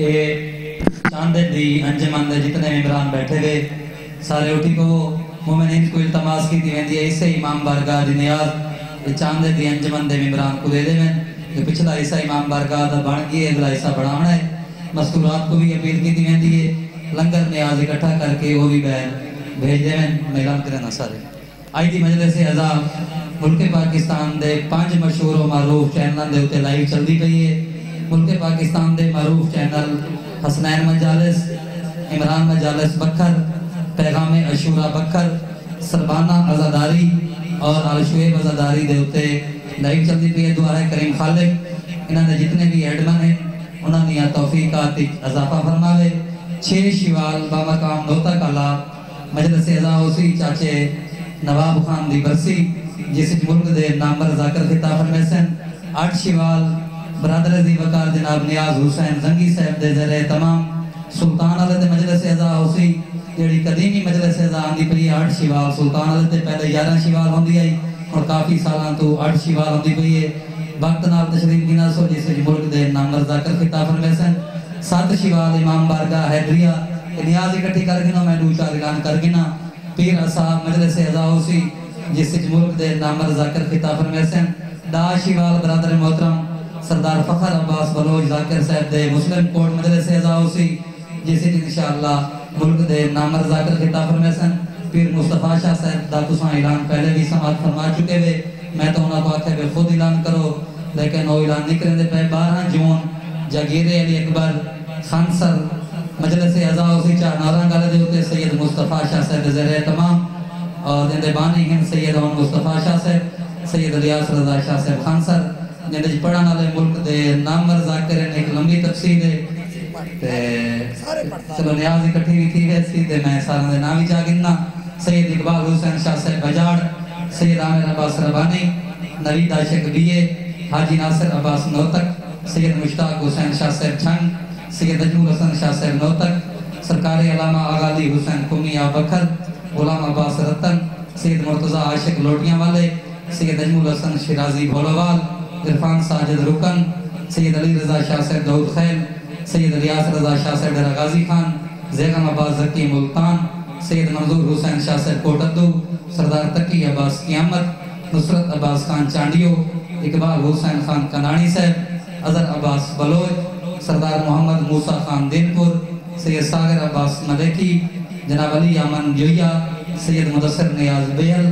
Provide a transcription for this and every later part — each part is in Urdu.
چاندے دی انجمن دے جتنے ممبران بیٹھے ہوئے سارے اٹھی کو مومنین کو التماس کی دیویں دی اسے امام بارگاہ دی نیاز چاندے دی انجمن دے ممبران کو دے دیں کہ پچھلا حصہ امام بارگاہ دا بن گئی ہے اگلا حصہ بڑھانا ہے مستورات کو بھی اپیل کی دیویں دیئے لنگر نیاز اکٹھا کر کے وہ بھی بھیج دیں میں اعلان کرنا سارے آئی دی مجلس اعضا ملک پاکستان دے 5 مشہور و معروف چینل دے ہوتے لائیو چل دی گئی ہے ملک پاکستان دے معروف چینل حسنین مجالس عمران مجالس بکھر پیغام عشورہ بکھر سربانہ عزاداری اور آلشویب عزاداری دے ہوتے لائیو چل دی گئی ہے دعا ہے کریم خالق انہاں دے جتنے بھی ایڈمن ہیں انہاں دیا توفیقات اضافہ فرماوے 6 شوال بامقام نوتا کالا مجلس اعضا اسی چاچے نواب خان دی برسی جس ملک دے نامبر ذاکر خطاب فرمے سن 8 شوال برادر عزیز وقار جناب نیاز حسین زنگی صاحب دے ذرے تمام سلطان علیہ دے مجلس اعضا اسی جیڑی قدیمی مجلس اعضا آندی پئی 8 شوال سلطان علیہ دے پہلے 11 شوال ہوندی آئی اور کافی سالان تو 8 شوال ہوندی پئی ہے وقت نال تشریف گنا سو جس ملک دے نامبر ذاکر خطاب فرمے سن 7 شوال امام بارگاہ حیدریہ نیاز اکٹھی کر گنا میں 2 4 اعلان کر گنا پیر اصحاب مجلس اعضا اسی جس ملک دے نامبر ذاکر خطاب فرمے سن 10 شوال برادر محترم سردار فخر عباس بلوچ ذاکر صاحب دے مسلم کوٹ مجلس اعضا اسی جس انشاءاللہ ملک دے نامبر ذاکر خطاب فرمے سن پیر مصطفیٰ شاہ صاحب دا تساں اعلان پہلے بھی سماعت فرما چکے ہوئے میں تو انہاں کو آکھے خود اعلان کرو لیکن وہ اعلان نہیں کریں دے پہ 12 جون جاگیر علی اکبر خانسر مجلس اعضا اسی چار ناران گالے دے ہوتے سید مصطفیٰ شاہ صاحب زیر تمام اور جندے بانی ہیں سید اون مصطفیٰ شاہ صاحب سید الیاس رضا شاہ صاحب خانسر جندے پڑھان والے ملک دے نامبر ذاکرین ایک لمبی تفصیل ہے چلو نیاز اکٹھی بھی تھی ویسی تے میں سارا دے نامی چاہ گننا سید اقبال حسین شاہ صاحب بجاڑ سید عامر عباس ربانی نوید عاشق بیے حاجی ناصر عباس نوتک سید مشتاق حسین شاہ صاحب چھنگ سید اجمول حسن شاہ صاحب نوتک سرکار علامہ آغالی حسین قمیہ بکھر غلام عباس رتن سید مرتضی عاشق لوٹیاں والے سید اجمول حسن شیرازی بھولوال عرفان ساجد رکن سید علی رضا شاہ صاحب دعود خیل سید الیاس رضا شاہ صاحب ڈیرہ غازی خان زیغم عباس ذکی ملتان سید منظور حسین شاہ صاحب کوٹدو سردار تقی عباس قیامت نصرت عباس خان چانڈیو اقبال حسین خان کنانی صاحب اظہر عباس بلوچ سردار محمد موسیٰ خان دینپور سید ساگر عباس ملیکی جناب علی امن جویا سید مدثر نیاز بیل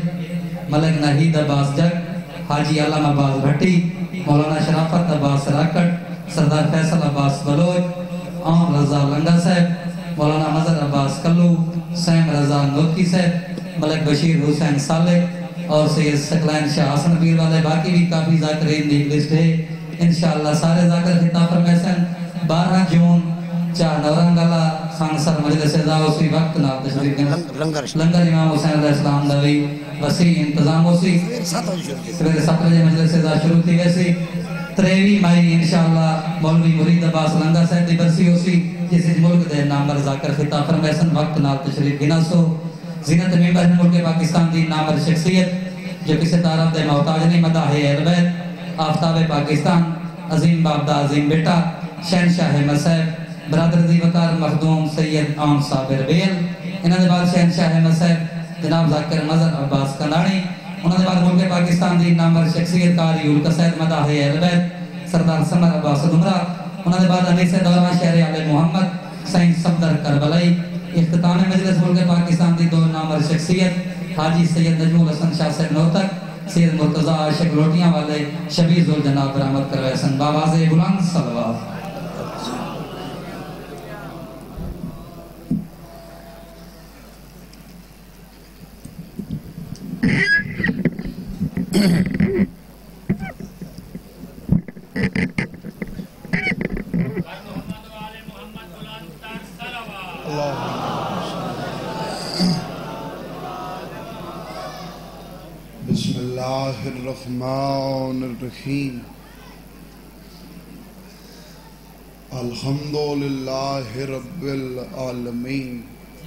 ملک نحید عباس جگ حاجی علم عباس بھٹی مولانا شرافت عباس راکٹ سردار فیصل عباس بلوچ عام رضا لنگا صاحب مولانا مظہر عباس کلو سیم رضا نوکی صاحب ملک بشیر حسین صالح اور سید سکلین شاہ حسن پیر والے باقی بھی کافی ذاکرین دی لسٹ ہے انشاءاللہ سارے ذاکر خطاب فرمے سن 12 جون چاہ نورنگلہ خانسر مجلس اعضا اسی وقت نال تشریف لنگر امام حسین علیہ السلام دوی وسیع انتظام اسی سویرے 7 بجے مجلس اعضا شروع تھی ویسی 23 مئی انشاءاللہ مولوی مرید عباس لنگا صاحب دی برسی اسی جس ملک دے نامبر ذاکر خطاب فرمے سن وقت نال تشریف گنا سو زینت ممبر ملک پاکستان دی نامبر شخصیت جو کسی تعارف دے محتاج نہیں مداح اہل بیت آفتاب پاکستان عظیم باپ دا عظیم بیٹا شہنشاہ مسیب برادر دی وقار مخدوم سید عام صابر بیل انہاں دے بعد شہنشاہ مسیب جناب ذاکر مظہر عباس کنانی انہاں دے بعد ملک پاکستان دی نامبر شخصیت قاری القصید مداح اہل بیت سردار سمر عباس دمرہ انہاں دے بعد انیس دوران شہر علی محمد سین صفدر کربلائی اختتام مجلس ملک پاکستان دی 2 نامبر شخصیت حاجی سید نجمول حسن شاہ صاحب نوتک سید مرتضی عاشق لوٹیاں والے شبیز الجناب برآمد کروائے سن باواز بلند صلوات بسم اللہ الرحمن الرحیم الحمدللہ رب العالمین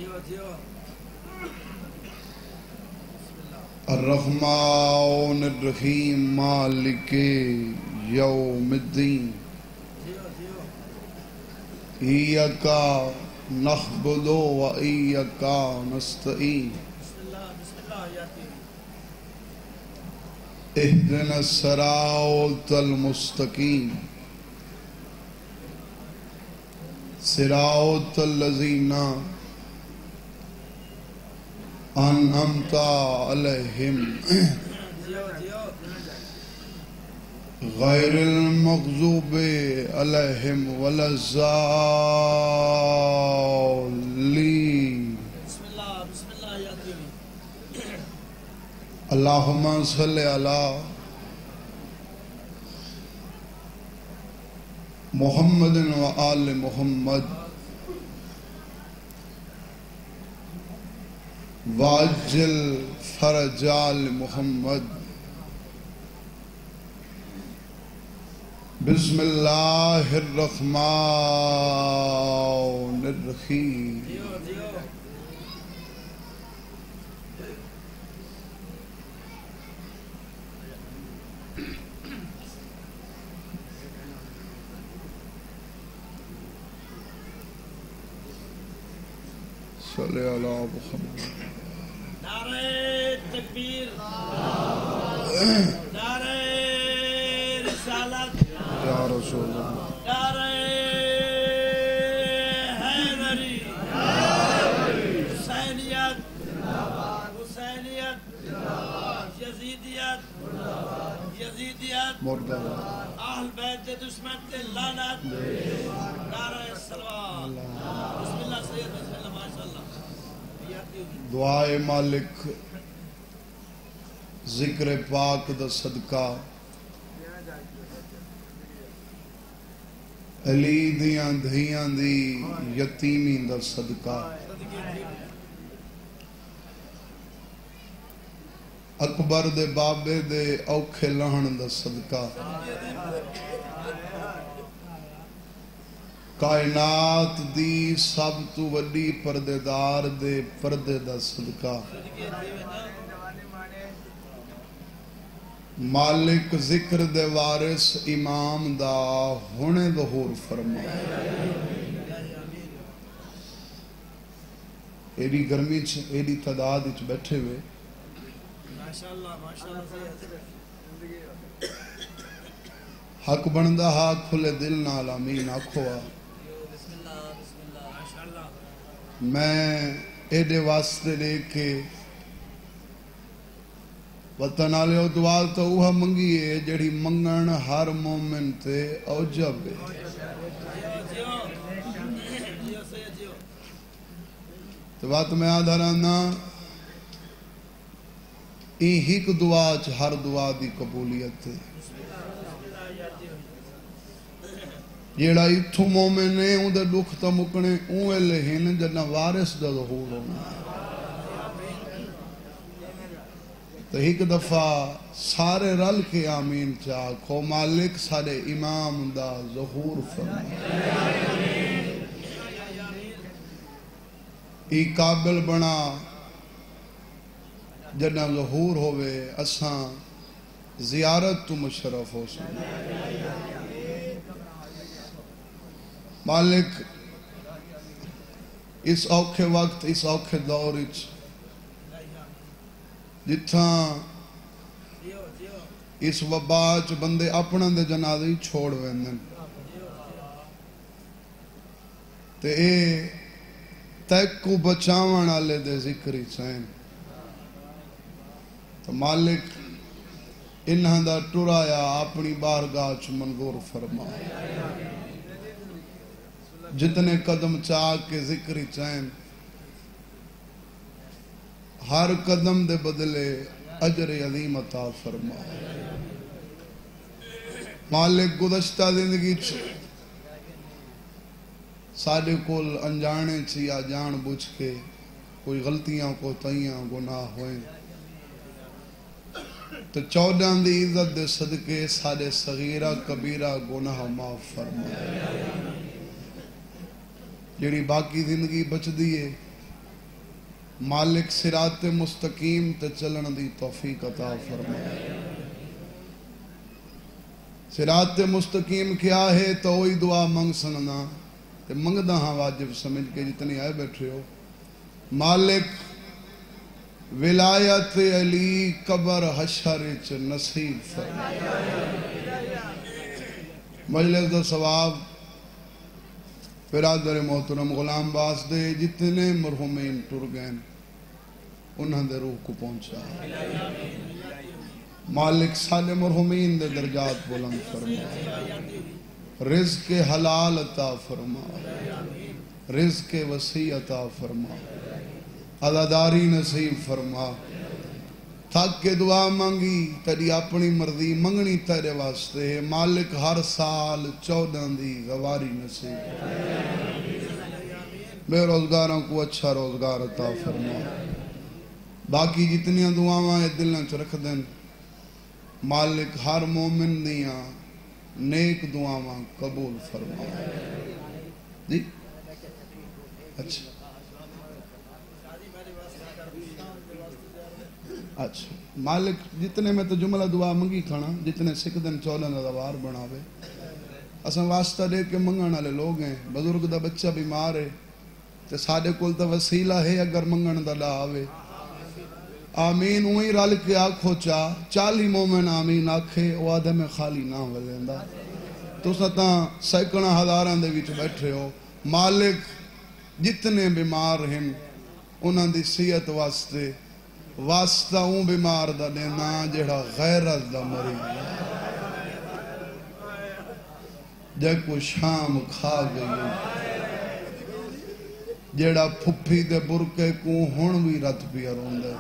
الرحمن الرحیم مالک یوم الدین إياك نعبد وإياك نستعين اهدنا الصراط المستقيم صراط الذين أنعمت عليهم غير المغضوب عليهم ولا الضالين. اللهم صل على محمد وآل محمد واجل فرج آل محمد. بسم اللہ الرحمن الرحیم. صلی اللہ محمد. نعرہ تکبیر، نعرہ رسالت، یا رسول اللہ. نعرہ حیدری، حسینیت، حسینیت، یزیدیت، یزیدیت، مردہ اہل بیت دے دشمن تے لعنت. نعرہ صلوات. بسم اللہ سید، بسم اللہ ماشاءاللہ. دعائے مالک ذکر پاک دا صدقہ علی دیاں دھیاں دی یتیمی دا صدقہ اکبر دے بابے دے اوکھے لہن دا صدقہ کائنات دی سب تو وڈی پردیدار دے پردے دا صدقہ مالک ذکر دے وارث امام دا ہونے ظہور فرما. ایڈی گرمی ایڈی تعداد بیٹھے ہوئے حق بندہ ہا کھلے دل نال آمین آکھو. میں ایڈے واسطے لے کے وطن آلے دعا تو اوہ منگی ہے جڑی منگن ہر مومن تے اوجب ہے. تو بات میں آدھا رہنا ایک دعا ہر دعا دی قبولیت ہے. جیڑا اتھو مومن ہے اون دے دکھ تا مکنے اوے لہن جنہ وارث دا ظہور ہونا. تو ایک دفعہ سارے رل کے آمین چاہ کھو مالک سارے امام دا ظہور فرما. ای قابل بنا جنہ ظہور ہوئے اساں زیارت تو مشرف ہو سکتے. مالک اس اوکھے وقت اس اوکھے دور جتھاں اس وباچ بندے اپنا دے جنازے چھوڑ ویندن تے اے تیک کو بچاون والے دے ذکری چین. تو مالک انہاں دا ٹرایا اپنی بارگاہ چ منظور فرما. جتنے قدم چاہ کے ذکری چین ہر قدم دے بدلے اجر عظیم عطا فرما. مالک گزشتہ زندگی ساڑھے کول انجانے یا جان بوجھ کے کوئی غلطیاں کو تائیاں گناہ ہوئیں تو 14 دی عزت دے صدقے ساڑھے صغیرہ کبیرہ گناہ معاف فرما. جڑی باقی زندگی بچ دیئے مالک صراط مستقیم تے چلن دی توفیق عطا فرمائے. صراط مستقیم کیا ہے تو وہی دعا منگ سننا تے منگدا ہاں واجب سمجھ کے جتنے آئے بیٹھے ہو مالک ولایت علی قبر حشر چ نصیب فرما مجلس دا ثواب برادر محترم غلام باس دے جتنے مرحومین ٹر گئے انہاں دے روح کو پہنچا مالک سارے مرحومین دے درجات بلند فرما رزق حلال عطا فرما رزق وسیع عطا فرما عزاداری نصیب فرما تھک کے دعا مانگی تیری اپنی مرضی منگنی تیرے واسطے ہے مالک ہر سال 14 دی غواری نصیب بے روزگاروں کو اچھا روزگار عطا فرما باقی جتنی دعاواں دلوں چ رکھ دیں مالک ہر مومن دیاں نیک دعاواں قبول فرما جی اچھا اچھا مالک جتنے میں تو جملہ دعا منگی کھانا جتنے سکھ دن 14 دوار بناوے اساں واسطہ دے کے منگن والے لوگ ہیں بزرگ دا بچہ بیمار ہے تے ساڈے کول تا وسیلہ ہے اگر منگن دا لا آوے آمین وہی رل کے آکھو چا 40 مومن آمین آکھے او آدھے میں خالی نہ ولیندا تو ستاں سینکڑا ہزاراں دے وچ بیٹھے ہو مالک جتنے بیمار ہیں انہاں دی صحت واسطے واسطہ اون بیمار دا دینا جڑا غیرت دا مریض جے کو شام کھا گئی جڑا پھپھی دے برکے کو ہن بھی رت پیا روندے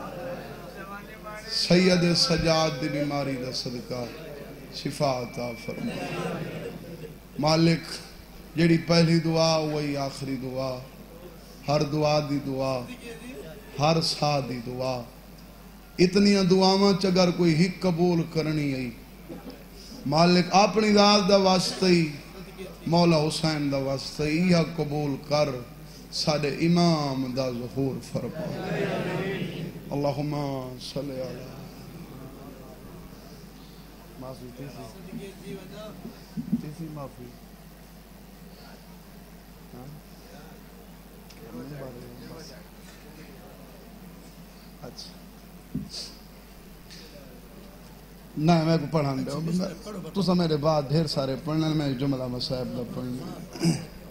سید سجاد دی بیماری دا صدقہ شفا عطا فرما مالک جڑی پہلی دعا وہی آخری دعا ہر دعا دی دعا ہر سا دی دعا اتنی دعاواں اگر کوئی ہی قبول کرنی ہے مالک اپنی ذات دا واسطہ ہی مولا حسین دا واسطہ ہی یا قبول کر ساڈے امام دا ظہور فرما اللہم صلی علی معافی تیسی معافی اچھا نہ میں کو پڑھان دے تو سا میرے بعد ڈھیر سارے پڑھنے میں جملہ مصائب دا پڑھنے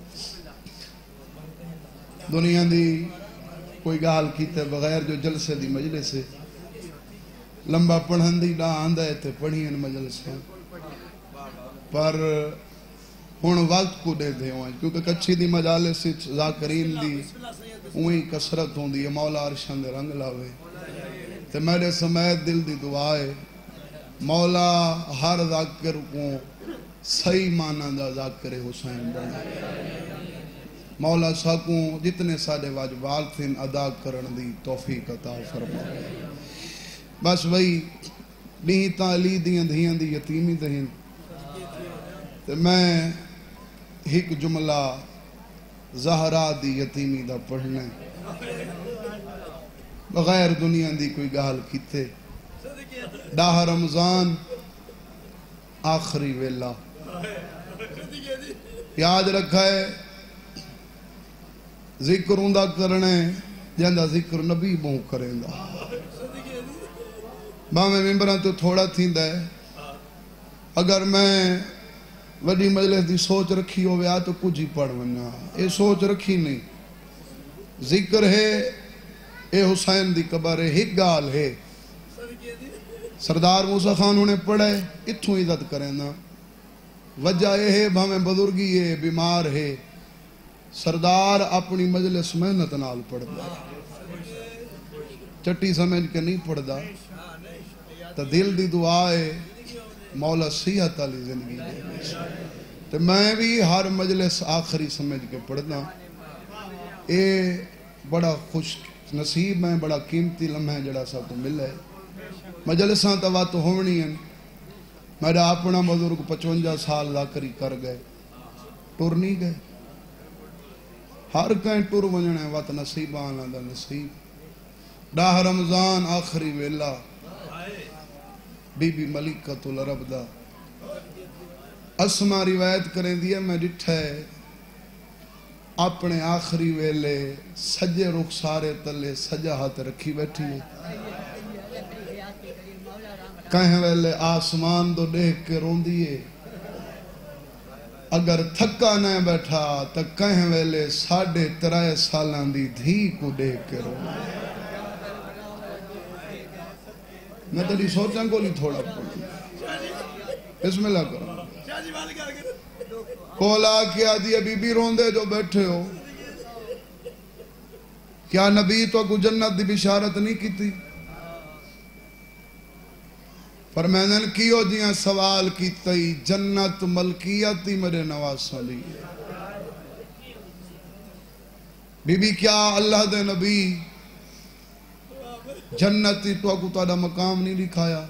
دنیا دی کوئی گال کیتے بغیر جو جلسے دی مجلس سے لمبا پڑھن دی ڈا آندہ ہے تے پڑھین مجلس ہے پر ہون وقت کو دے دے ہوئے کیونکہ کچھی دی مجالس ذاکرین دی وہی کسرت ہوں دی مولا عرشان دے رنگ لاوے تے میرے سمیت دل دی دعائے مولا ہر ذاکر کو صحیح معنی دا ذاکر حسین بنا مولا ساکوں جتنے ساڑے واجبات تھیں ادا کرن دی توفیق عطا فرما بس وہی نہیں تعلی دیاں دھیاں دی یتیمی دہیں تے میں ایک جملہ زہرا دی یتیمی دا پڑھنے بغیر دنیا دی کوئی گال کیتے ڈاہ رمضان آخری ویلا یاد رکھا ہے ذکر ہوندہ کرنے جاندہ ذکر نبی بہوں کریں دا میں ممبران تو تھوڑا تھیں دے اگر میں وڈی مجلس دی سوچ رکھی ہو گیا تو کچھ ہی پڑھ ونیا اے سوچ رکھی نہیں ذکر ہے اے حسین دی قبر ہے ہک گال ہے سردار موسیٰ خان انہیں پڑھے اتھوں عزت کریں نا وجہ یہ ہے بھامیں بزرگی ہے بیمار ہے سردار اپنی مجلس محنت نال پڑھ دا چٹی سمجھ کے نہیں پڑھ دا تا دل دی دعا ہے مولا صحت علی زندگی دے تو میں بھی ہر مجلس آخری سمجھ کے پڑھنا اے بڑا خوش نصیب میں بڑا قیمتی لمحہ جڑا سا تو مل ہے مجلساں توا تو ہونی ہیں میرا اپنا بزرگ 55 سال ذاکری کر گئے ٹور نہیں گئے ہر کہیں ٹور ونجنے وقت نصیب آنا دا نصیب ڈاہ رمضان آخری ویلا بی بی ملکۃ العرب دا اسما روایت کریں دیا میں ڈٹھا ہے اپنے آخری ویلے سجے رخسارے تلے سجا ہاتھ رکھی بیٹھی ہے کہیں ویلے آسمان تو دیکھ کے رون دیئے اگر تھکا نہ بیٹھا تو کہیں ویلے 3.5 سالان دی دھی کو دیکھ کے رون دیئے میں تیری سوچاں کو نہیں تھوڑا پڑھوں بسم اللہ کرو کولا کیا دیا بی بی رون دے جو بیٹھے ہو کیا نبی تو کو جنت دی بشارت نہیں کی تھی فرمائنن کیو جیاں سوال کی تئی جنت ملکیتی میرے نواسا لی بی بی کیا اللہ دے نبی جنتی تو کو تاڑا مقام نہیں لکھایا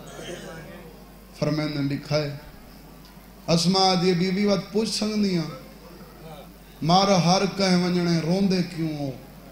فرمائنن لکھائے اسماء دی بی بی وقت پوچھ سکندیاں مارا ہر کہیں ونجنے روندے کیوں ہو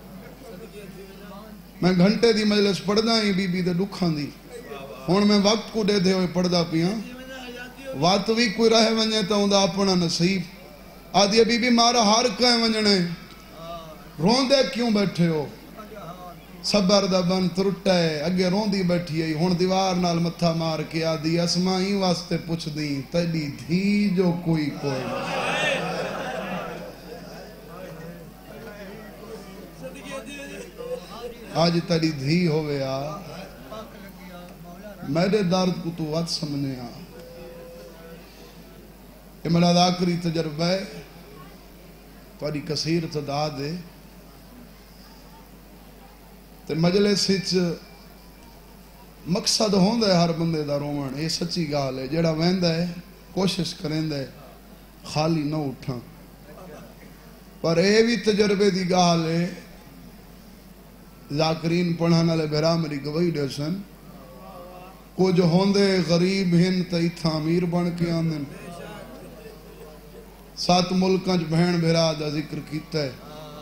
میں گھنٹے دی مجلس پڑھدا ہی بی بی دے دکھاں دی ہن میں وقت کو دے دے ہوئے پڑھدا پیاں وقت بھی کوئی رہ ونجے تا ہوندا اپنا نصیب آدھی بی بی مارا ہر کہیں ونجنے روندے کیوں بیٹھے ہو صبر دا بن ترٹا ہے اگے روندی بیٹھی ہے ہن دیوار نال متھا مار کے آدھی اسماء ہی واسطے پوچھ دی تیری دھی جو کوئی آج تیری دھی ہوئے آ میرے درد کو تو وقت سمجھنے آ یہ میرا آخری تجربہ ہے تاری کثیر تعداد ہے تے مجلس وچ مقصد ہوندا ہے ہر بندے دا روون یہ سچی گال ہے جڑا ویندا ہے کوشش کریندا ہے خالی نہ اٹھاں پر اے بھی تجربے دی گال ہے ذاکرین پڑھان والے بھرا میری گواہی دے سن کچھ ہوندے غریب ہن تے ایتھاں امیر بن کے آندن 7 ملکاں چ بہن بھرا دا ذکر کیتا ہے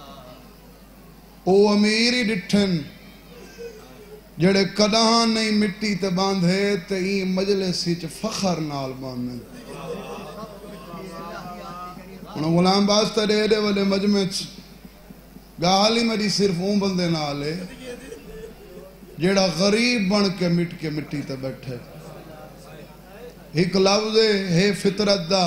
او امیر ہی ڈٹھن جڑے کداں نہیں مٹی تے باندھے تے ای مجلس وچ فخر نال باندھن ہن غلام باز تے دے والے مجمع چ گال ہی میری صرف اون بندے نال ہے جڑا غریب بن کے مٹی تے بیٹھے ایک لفظ ہے فطرت دا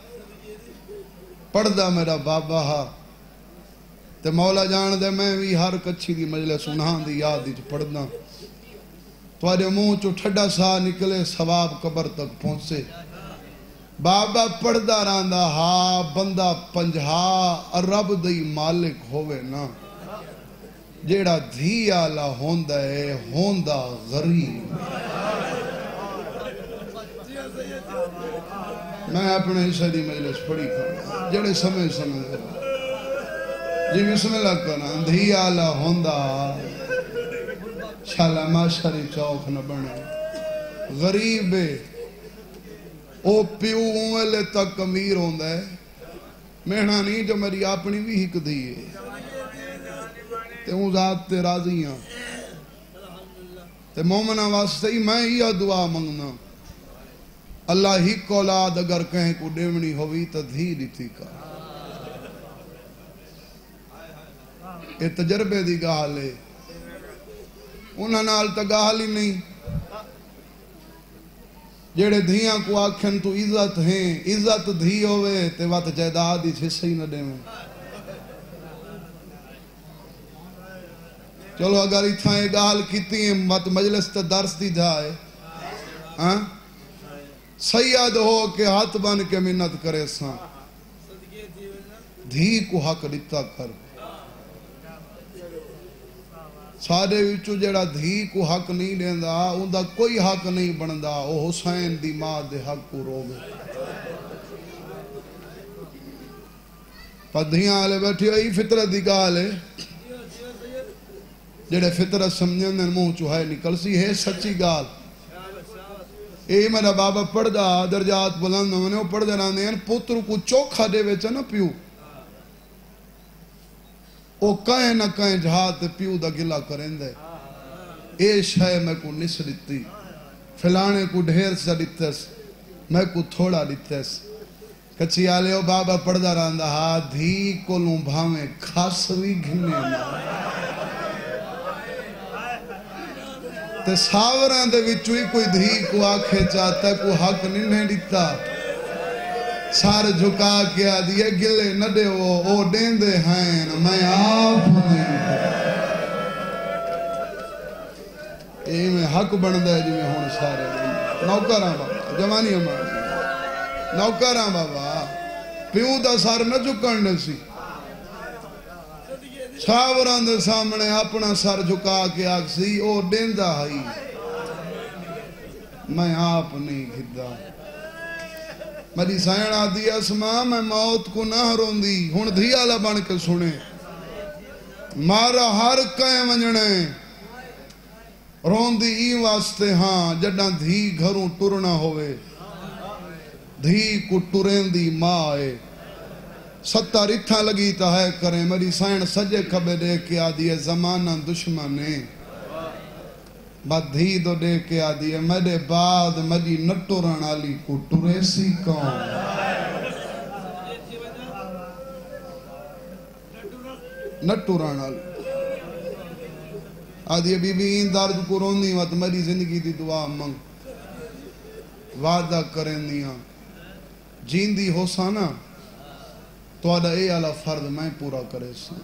پڑھدا میرا بابا ہا تے مولا جان دے میں بھی ہر کچھی دی مجلس انہاں دی یاد وچ پڑھدا تواڈے منہ چوں ٹھڈا سا نکلے ثواب قبر تک پہنچے بابا پڑھدا رہندا ہا بندہ 50 ارب دی مالک ہوئے نا جیڑا دھی آلہ ہوندا ہے ہوندا غریب میں اپنے حصہ دی مجلس پڑھی کھانا جڑے سمجھ جی بسم اللہ کرنا دھی آلہ ہوندا شالا معاشری چوک نہ بنے غریب او پیو اوہلے تک امیر ہوندا ہے مہنا نہیں جو میری اپنی بھی ہک دی ہے تے اون ذات تے راضی ہاں تے مومنہ واسطے ہی میں ہی دعا منگنا اللہ ہی اولاد اگر کہیں کو دیونی ہوئی تو دھی دیتی کا یہ تجربے دی گال ہے انہاں نال تا گال ہی نہیں جڑے دھیاں کو آکھن تو عزت ہیں عزت دھی ہوئے تے وقت جائیداد ہی حصہ ہی نہ دے میں چلو اگر اتھاں یہ گال کیتی ہیں مت مجلس تے درس دی جائے سید ہو کے ہاتھ بن کے منت کرے ساں دھی کو حق دیتا کر سارے وچوں جڑا دھی کو حق نہیں دیندا اوندا کوئی حق نہیں بندا او حسین دی ماں دے حق کو روے پر دھیاں والے بیٹھی ہوئی فطرت دی گال ہے جڑے فطرت سمجھن منہ چوں ہے نکل سی ہے سچی گال اے میرا بابا پڑھدا درجات بلند ہونے وہ پڑھدے رہندے ہیں پتر کو چوکھا دے وچ نہ پیو او کہیں نہ کہیں جہاد پیو دا گلا کرندے اے شے میں کو نس دتی فلانے کو ڈھیر سا دتس میں کو تھوڑا دتس کچھی آلے بابا پڑھدا رہندا ہا دھی کولوں بھاویں کھس وی گھنے نہ تے ساوراں دے وچوں ہی کوئی دھی کو آکھے چاہتا ہے کوئی حق نہیں دیتا سار جھکا کے آدھی گلے نہ دے وہ دین دے ہیں میں آپ نہیں اے میں حق بندہ ہے جی میں ہون سارے نوکراں بابا جوانی ہمارا نوکراں بابا پیو دا سار نہ جھکن سی ساوران دے سامنے اپنا سر جھکا کے آکسی او دیندہ ہائی میں آپ نہیں گھدا میری سائن آدھی اسماء میں موت کو نہ روندی ہن دھیالا بن کے سنے مارا ہر کئے ونجنے روندی ای واسطے ہاں جڑاں دھی گھروں ٹرنا ہوئے دھی کو ٹرین دی ماں آئے ستہ رتھا لگی تا ہے کریں میری سائن سجے کھبے دے کے آدھی ہے زمانہ دشمنے بات دھی دو دے کے آدھی ہے میرے بعد مجی نٹوران آلی کو ٹریسی کون نٹوران آلی آدھی ہے بی بی این دارد کو روندی وقت میری زندگی دی دعا منگ وعدہ کریں دیا جیندی ہو سانا تو آدھا اے علا فرد میں پورا کرے سا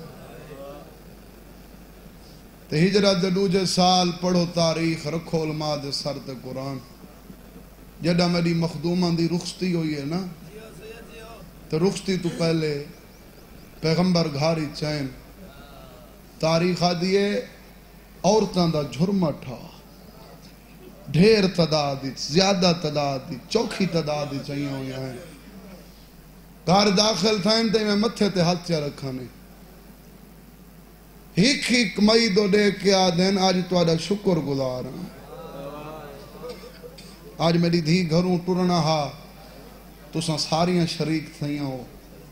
تے ہجرت دے دوجے سال پڑھو تاریخ رکھو علماء دے سر تے قرآن جڑا میری مخدومہ دی رخصتی ہوئی ہے نا تو رخصتی تو پہلے پیغمبر گھاری چین تاریخ آدھیے عورتان دا جھرمہ تھا ڈھیر تعدادی زیادہ تعدادی چوکھی تعدادی چاہیے ہوئی ہیں گھر داخل تھائیں تے میں متھے تے ہاتھ چا رکھانے ہک مئی دو دے کے آدھین آج تو آدھا شکر گزار آج میری دھی گھروں ٹرنا ہا تو ساں ساریاں شریک تھائیاں ہو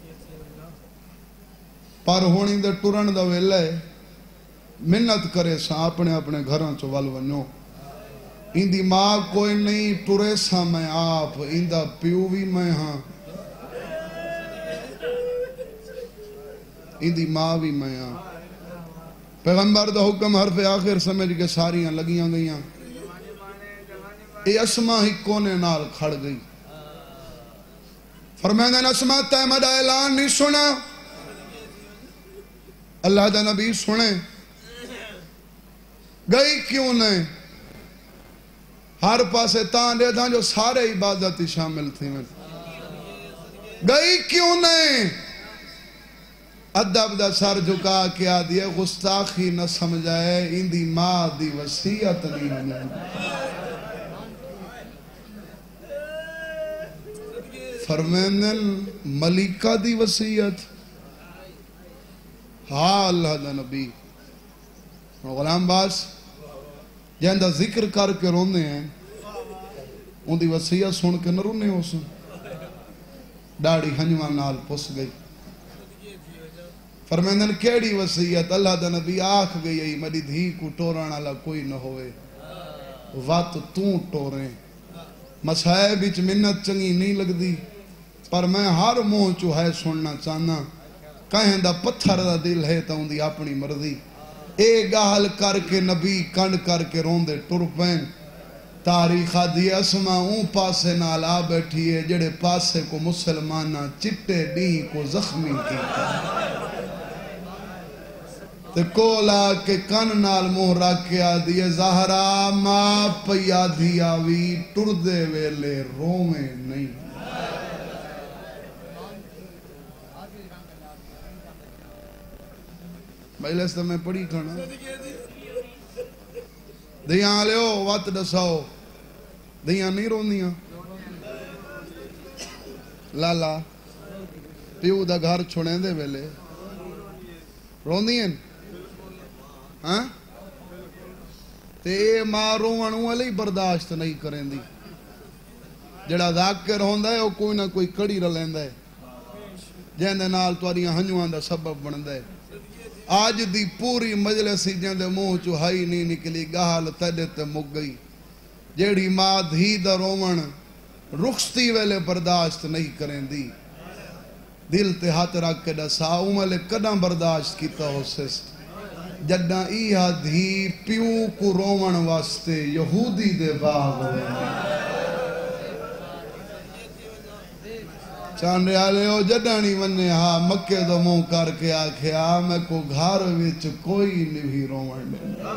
پر ہونی دے ٹرن دا ویلے منت کرے ساں اپنے اپنے گھروں چو والونیوں ان دی ماں کوئی نہیں ٹرے ساں میں آپ ان دا پیو بھی میں ہاں ان دی ماں بھی میں ہاں پیغمبر دا حکم حرف آخر سمجھ کے ساریاں لگیاں گئیاں اے اسماء ہی کونے نال کھڑ گئی فرمائیں اسماء تیمہ دا اعلان نہیں سنا اللہ دا نبی سنے گئی کیوں نہیں ہر پاسے تان دے تھا جو سارے عبادت شامل تھی میں گئی کیوں نہیں ادب دا سر جھکا کے آدھی ہے گستاخی نہ سمجھائے ان دی ماں دی وصیت نہیں ہونے فرمینن ملکہ دی وصیت ہاں اللہ دا نبی غلام باس جہاں دا ذکر کر کے رونے ہیں ان دی وصیت سن کے نہ رونے ہو سن ڈاڑی ہنجوان نال پس گئی فرمیندن کیڑی وصیت اللہ دا نبی آکھ گئی میری دھی کو ٹوران اللہ کوئی نہ ہوئے وات توں ٹوریں مسائے بچ منت چنگی نہیں لگ دی پر میں ہر منہ چو ہے سننا چاہنا کہیں دا پتھر دا دل ہے تا ان دی اپنی مرضی اے گاہل کر کے نبی کنڈ کر کے روندے ٹرپین تاریخہ دی اسماء اون پاسے نال آ بیٹھی ہے جڑے پاسے کو مسلمانہ چٹے ڈی کو زخمی کیتا تے کولا کے کن نال موہ رکھ کے آدھی زہرا ماں پیا دھیاوی ٹردے ویلے رومیں نہیں بھائی سے میں پڑھی کھانا دیاں لے ہو وات دساؤ دیاں نہیں روندیاں لالا پیو دا گھر چھوڑیں دے ویلے روندیاں ہاں تے ماں روانوں علی برداشت نہیں کریں دی جڑا ذاکر ہوندہ ہے وہ کوئی نہ کوئی کڑی رلیندہ ہے جہن دے نال تواریاں ہنجوان دا سبب بندہ ہے آج دی پوری مجلسی جہن دے موہ چوہائی نہیں نکلی گاہل تیدے تے مک گئی جیڑی ماں دھی دا رومن رخصتی ویلے برداشت نہیں کریں دی دل تے ہاتھ رکھ کے دسا عمر کداں برداشت کیتا ہو سس جداں ایہا دھی پیو کو رومن واسطے یہودی دے باغ ہوئے چاندے آلے ہو جدانی ونے ہاں مکے دو موں کر کے آکھیا میں کو گھار وچ کوئی نہیں رومن دینا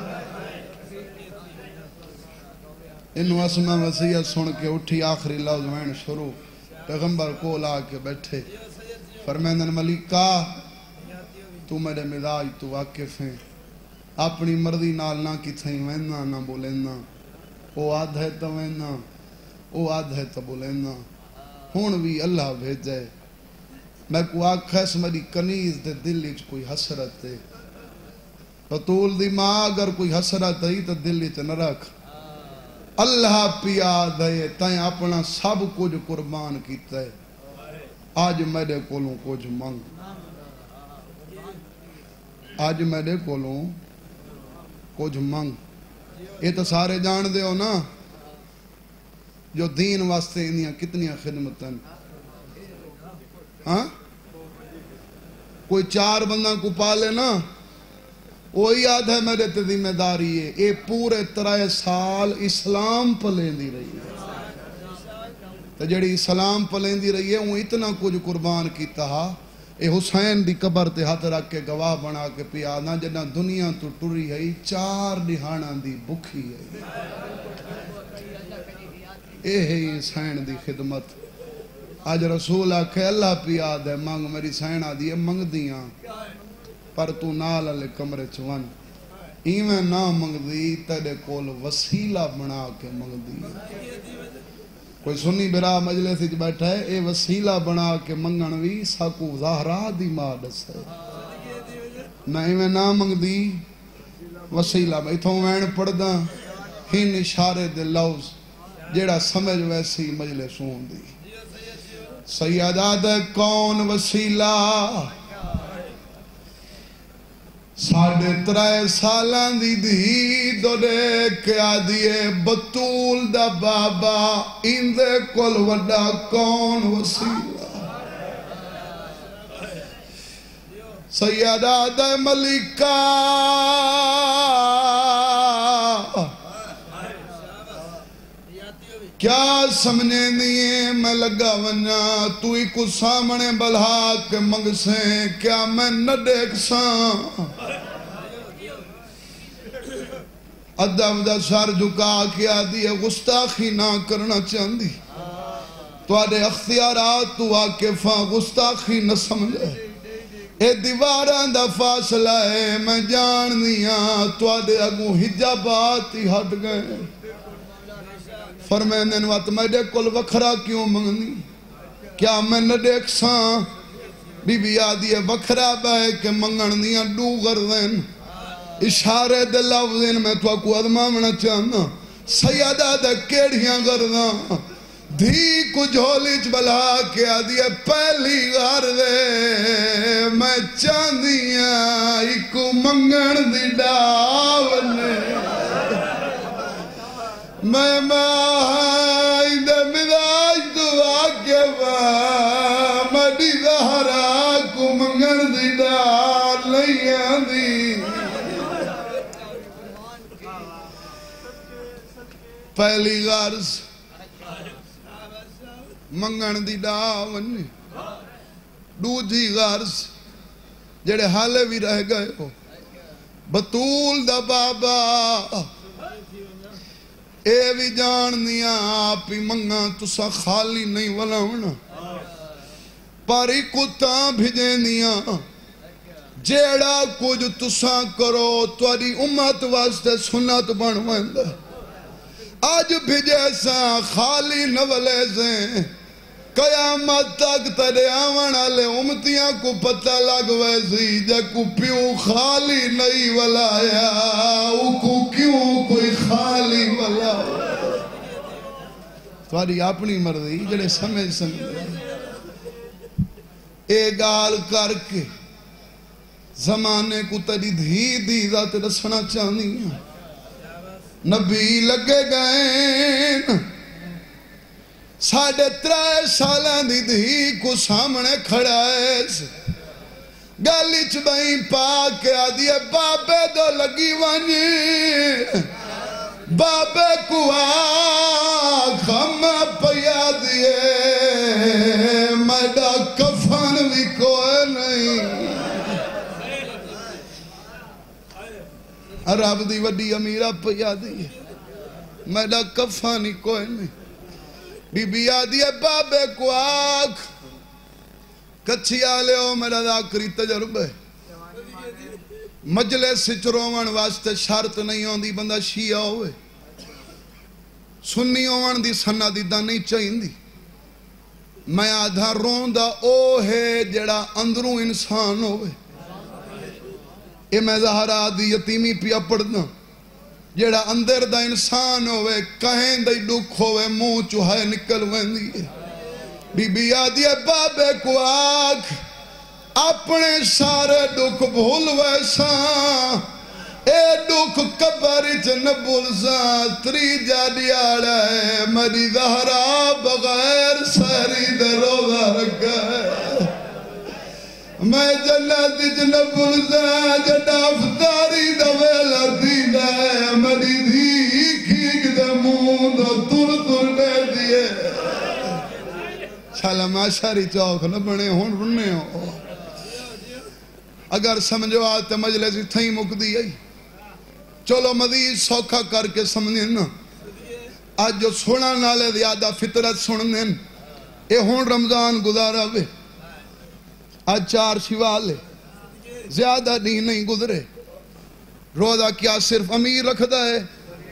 انہوں اسمہ وسیعت سن کے اٹھی آخری لفظ وین شروع پیغمبر کو لا کے بیٹھے فرمیندن ملکہ تو میرے مزاج تو واقف ہیں اپنی مرضی نال نہ کتھیں وینا نہ بولینا او آدھ ہے تو وینا او آدھ ہے تو بولینا ہون بھی اللہ بھیجے میں کو آکھیس میری کنیز دے دل اچ کوئی حسرت ہے بطول دی ماں اگر کوئی حسرت ہے تو دل اچ نہ رکھ اللہ پیا دے تائیں اپنا سب کچھ قربان کیتا ہے آج میرے کولوں کچھ منگ آج میرے کولوں کچھ منگ یہ تو سارے جان دے ہو نا جو دین واسطے انہیاں کتنیاں خدمتیں ہاں کوئی 4 بندہ کو پالے نا وہی یاد ہے میرے تے ذمہ داری ہے اے پورے 3 سال اسلام پلیندی رہی ہے تو جڑی اسلام پلیندی رہی ہے وہ اتنا کچھ قربان کیتا ہا اے حسین دی قبر تے ہاتھ رکھ کے گواہ بنا کے پیا نہ جنہ دنیا تو ٹری ہے 4 دہانا دی بکھی ہے اے ہے حسین دی خدمت آج رسول آکھے اللہ پیا دے منگ میری سینہ دی منگ دیاں پر تو نال علی کمرے چوان ایویں نہ منگ دی تیرے کول وسیلہ بنا کے منگ دی کوئی سنی برا مجلس اچ بیٹھا ہے اے وسیلہ بنا کے منگن وی ساکو زہرا دی ماں دس ہے میں ایویں نہ منگ دی وسیلہ میں اتھوں وین پڑھ دا ہن اشارے دے لفظ جیڑا سمجھ ویسی مجلس ہوں دی سیدہ دے کون وسیلہ 3.5 سالان دی دی دو دیکھ آدھیے بطول دا بابا اندے کل وڈا کون وسیلہ سیدہ دے ملکہ کیا سمجھے دیئے میں لگا ونیا تو ہی کو سامنے بلہا کے منگ سے کیا میں نہ دیکھ ساں ادب دا سر جھکا کیا دیئے گستاخی نہ کرنا چاندی تو آدھے اختیارات تو واقفاں گستاخی نہ سمجھے اے دیواران دا فاصلہ ہے میں جان دیاں تو آدھے اگوں حجابات ہی ہٹ گئے فرمیندن وقت میرے کل وکھرا کیوں منگنی کیا میں نہ دیکھ ساں بی بی آدھی ہے وکھرا بے کے منگن دیاں ڈو گردن اشارے دے لفظین میں تو کو ادمامنا چاہنا سیدہ دے کیڑیاں گرداں دھی کو جھولیچ بلا کے آدھی ہے پہلی گردے میں چاندیاں ایکو منگن دی ڈاولے میں ماہی دے مداج دعا کے با مڈی دہرا کو منگن دی ڈال نہیں آدھی پہلی غرض منگن دی ڈاون دوجی غرض جڑے حالے بھی رہ گئے ہو بطول دا بابا اے بھی جان دیا آپ ہی منگا تسا خالی نہیں ولاؤنا پاری کتاں بھیجیں دیا جیڑا کچھ تسا کرو تواری امت واسطے سنت بنوائندہ آج بھیجے سا خالی نولے سے قیامت تک تیرے آون آلے امتیاں کو پتہ لگ ویسی جے کو پیو خالی نہیں ولایا او کو کیوں کوئی خالی ولایا تواری اپنی مرضی جڑے سمجھ اے گال کر کے زمانے کو تیری دھی دیدہ تے رسنا چاہنی نبی لگے گئے 3.5 सालां दी धी को सामने खड़ा है गाली च बई पा के आदि बाबे दो लगी वनी बाबे को आखम पिया दिए मेरा कफन भी कोई नहीं रब दी वड्डी अमीरा पिया दिए मेरा कफन ही कोई नहीं बीबी आदि बाबे को आख कच्छिया लियो मेरा आखिरी तजर्बा मजलिस विच रोवण वास्ते शर्त नहीं आउंदी बंदा शिया होवे सुन्नी होवण दी सन्नादिदा नहीं चाहिंदी मैं आधा रोंदा ओ है जेड़ा अंदरों इंसान होवे ये मैं ज़हरा दी यतीमी पिया पढ़ना जेड़ा अंदर दा इंसान होवे कहें दा दुख होवे मुंह चुहाए निकल वेंदी है बीबी आदि बाबे को आख अपने सारे दुख भूल वैसा ए दुख कबर च न भूलसा त्रीजा दिहाड़ा है मेरी ज़हरा बगैर सारी दा रोज़ा रखा है मैं जन्नत च न भूलसा जड़ा अफतारी दा वेला दीदा है मेरी धी खीक दे मुंह दा तुर तुर दे दिए शाला माशारी चौक न बने हुन रुन्ने हो अगर समझो आ तो मजलिस इत्थई मुकदी आई चलो मजीद सौखा करके समझे ना आज जो सुनने वाले ज्यादा फितरत सुनने ये हुन रमजान गुजारा वे आज 4 शिवाल ज्यादा दिन नहीं गुजरे रोजा क्या सिर्फ अमीर रखदा है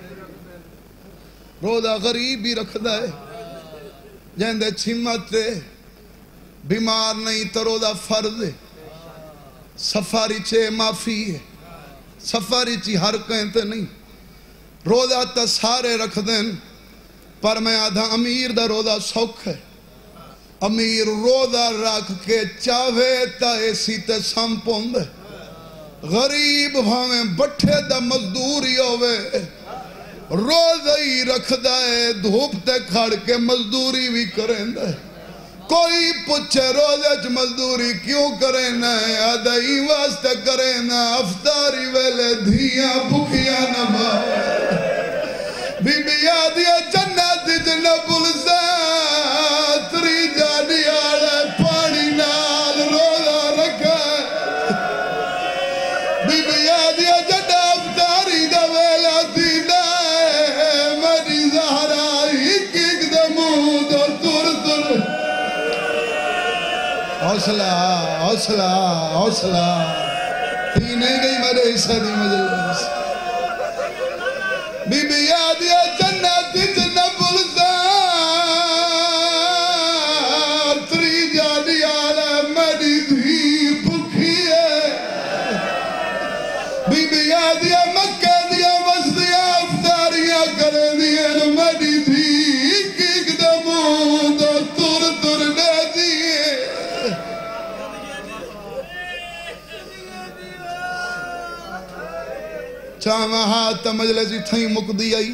रोजा गरीब भी रखदा है जेंदे छिमत बीमार नहीं तो रोजा फर्ज है सफारी चे माफी है सफारी ची हर कहते नहीं रोजा तो सारे रख देन पर मैं आधा अमीर दा रोजा सौख है अमीर रोजा रख के चाहे ता एसी ते सम पौंदे गरीब भावें बट्ठे दा मजदूर ही होवे रोजा ही रखदा है धूप ते खड़ के मजदूरी भी करेंदा कोई पूछे रोजे च मजदूरी क्यों करे ना अदई वास्ते करे ना अफतारी वेले धिया भूखिया न बीबी आदि जन्नत च न भुलसा त्रीजा दिहाड़ा पानी नाल रोजा रखा बीबी आदि जड़ा अफतारी दा वेला दीदा मेरी ज़हरा हिक हिक दे मुंह दो तुर तुर हौसला हौसला हौसला थी नहीं गई मेरे हिस्से दी मजलिस बीबी याद या जन्नत च न भुलसा त्रीजा दिहाड़ा मेरी धी भुखी है बीबी याद या मक्के दिया बस्तियां अफतारियां करे दिए मेरी धी किक दे मुंह दो तुर तुर दे दिए चावा हाथ मजलिस इत्थई मुकदी आई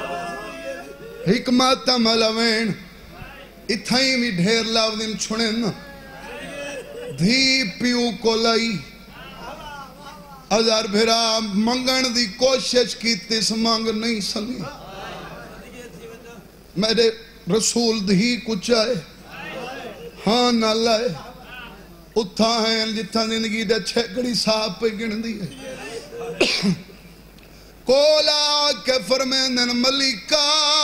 हिकमत मलवेन इत्थई भी ढेर लावदिन छुने न धी पियो को लाई हजार भेरा मंगण दी कोशिश की तिस मांग नहीं सनी मेरे रसूल धी कुछ आए हाँ ना लाए उथा है जिथा जिंदगी दे छेकड़ी साहब पे गिनदी है कोला के फरमेंदन मलिका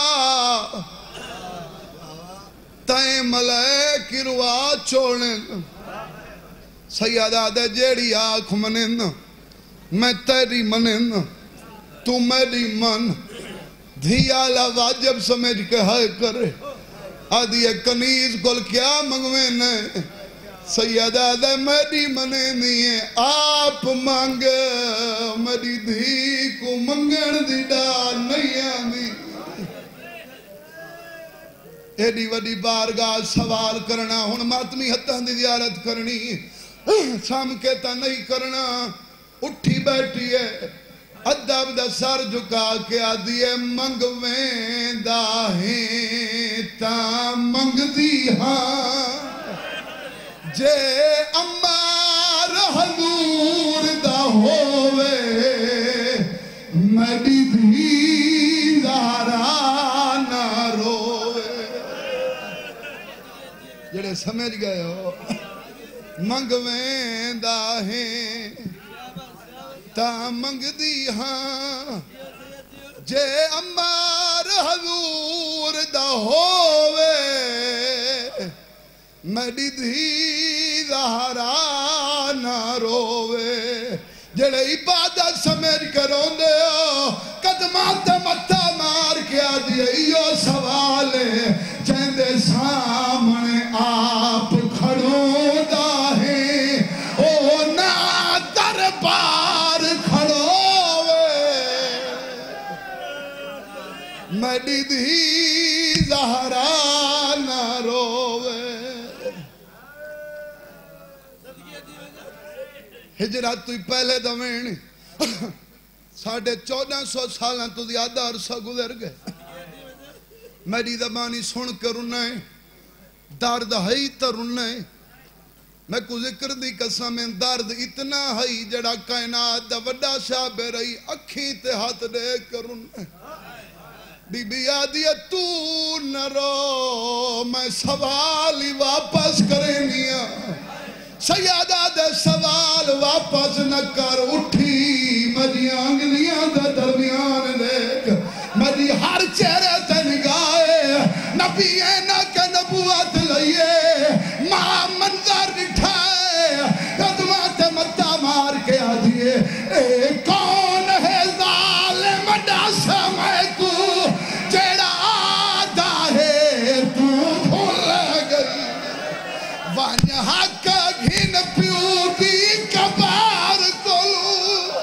तय मलैक रुआ छोड़ने सैयदा दे जेड़ी आँख मने न मैं तेरी मने न तू मेरी मन धिया ला वाजब समझ के हाय करे आदि कनीज कोल क्या मंगवे ने सैयदा दे मेरी मने नहीं है आप मांग मेरी धी को मंगण दी डाल नहीं आंदी एडी वडी बारगाह सवाल करना हुन मातमी हत्थां दी ज़ियारत करनी साम के ता नहीं करना उठी बैठी है अदब दा सर झुका के आदि मंगवेंदा है ता منگدی ہاں جے امار حضور دا ہووے میری دھی زہرا نہ روے جڑے سمجھ گئے ہو منگویں دا ہیں تا منگدی ہاں جے امار حضور دا ہووے میری دھی زہرا نہ روے جڑے عبادت سمجھ کر روندے ہو قدمات متھا مار کے آدھی ایو سوال جیندے سامنے آپ کھڑوں دا ہے او نا دربار کھڑوے میری دھی زہرا نہ روے ہجرت تو پہلے دوین 1450 سالاں تو زیادہ عرصہ گزر گئے میری زبانی سن کر انہیں درد ہی تر انہیں میں کو ذکر دی قسم درد اتنا ہی جڑا کائنات دا وڈا شاہ بے رہی اکھی تے ہاتھ دے کر انہیں بی بی آدھی تو نہ رو میں سوال ہی واپس کریں گیا سیادہ دے سوال واپس نہ کر اٹھی میری آنگلیاں دے درمیان دیکھ میری ہر چہرے تے نگاہے نبی اینا کے نبوت لئیے ماں منظر نٹھائے قدمات متہ مار کے آدھیے اے کون ہے ظالم ڈاسا میں کو جیڑا آدھا ہے تو بھول گئی وانیا حق گھن پیو بھی کبار کلو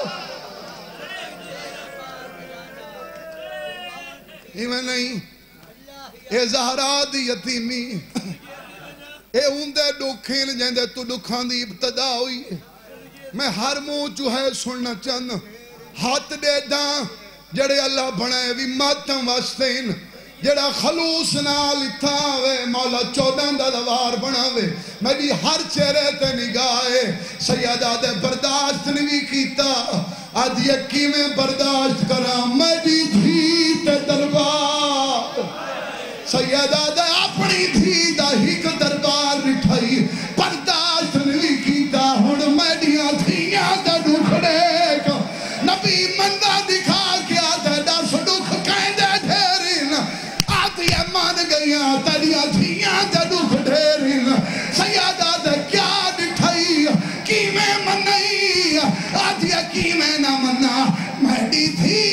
ایمیں نہیں اے زہرا دی یتیمی اے اوندے ڈوکھین جیندے تو ڈکھان دی ابتدا ہوئی میں ہر منہ جو ہے سننا چند ہاتھ دے داں جڑے اللہ بنائے بھی ماتم واسطین جڑا خلوص نال اتھاوے مولا 14 دا دوار بناوے میری ہر چہرے تے نگاہے سیدہ دے برداشت نہیں کیتا آج یکی میں برداشت کرا میری دھی تے دربار سیدہ دے اپنی دھی دا ہک دربار نٹھائی برداشت نہیں کیتا ہن میڈیاں دھیاں دا ڈکھڑے کا نبی مندہ دکھا کیا تے دس ڈکھ کہندے دھیرین آدھیے مان گئیاں تیریاں دھیاں دے ڈکھ دھیرین سیادہ دے کیا ڈٹھائی کی میں منئی آدھیے کی میں نہ منا میڈی دھی